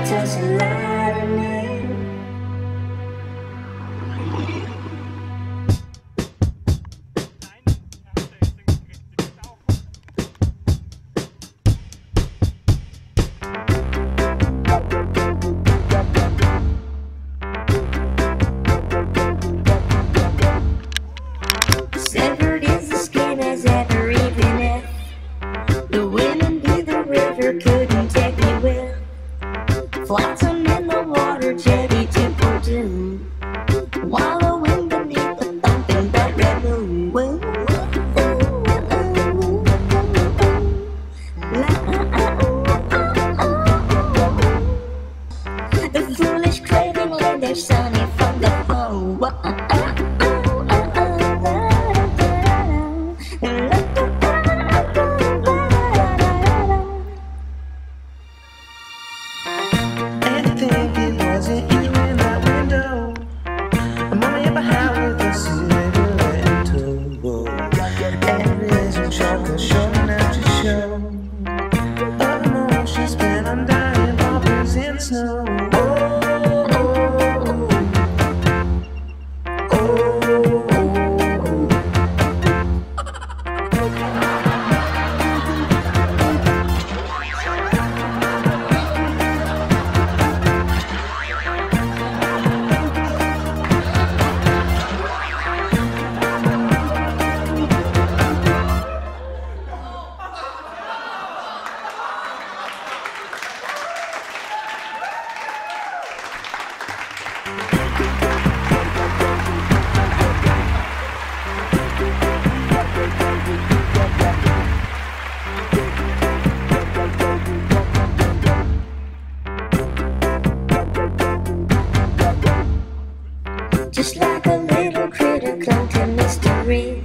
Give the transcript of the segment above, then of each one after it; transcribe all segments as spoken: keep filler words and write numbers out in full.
Just like a little critter clung to mystery,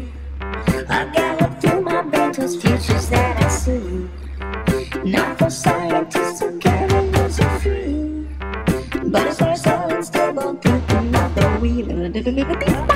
I gallop through my battles, futures that I see. Not for scientists who carriers are free, but as for solid, stable, thinking of the wheel.